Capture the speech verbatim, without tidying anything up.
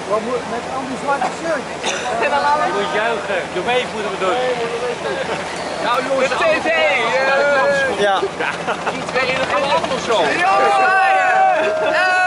Wat moet met al die zwarte shirtjes? En dan laten we... Je moet juichen. De wave moeten we doen. Nou jongens, de T V! Ja. Iets weer in de galant of zo! Ja!